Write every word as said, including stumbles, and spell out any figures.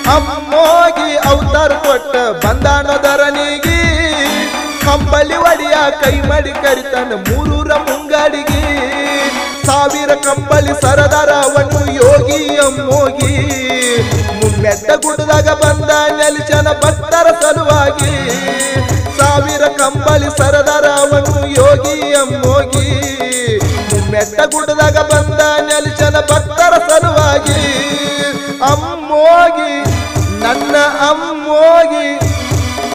ಅಮ್ಮೋಗಿ ಅವತಾರ ಕೊಟ್ಟ ಬಂದಾನೋ ಧರಣಿಗೆ ಕಂಬಳಿ ಒಡಿಯ ಕೈ ಮಾಡಿ ಕರಿತಾನ ಮೂರೂರ ಮುಂಗಾಡಿಗೆ ಸಾವಿರ ಕಂಬಳಿ ಸರದಾರವನು ಯೋಗಿ ಅಮ್ಮೋಗಿ ಮುಮ್ಮೆಟ್ಟ ಗುಡ್ಡದಾಗ ಬಂದ ನೆಲಚನ ಭಕ್ತರ ಸಲುವಾಗಿ ಸಾವಿರ ಕಂಬಳಿ ಸರದಾರವನು ಯೋಗಿ ಅಮ್ಮೋಗಿ ಮುಮ್ಮೆಟ್ಟ ಗುಡ್ಡದಾಗ ಬಂದ ನೆಲಚನ ಭಕ್ತರ ಸಲುವಾಗಿ ಅಮ್ಮೋಗಿ ನನ್ನ ಅಮ್ಮೋಗಿ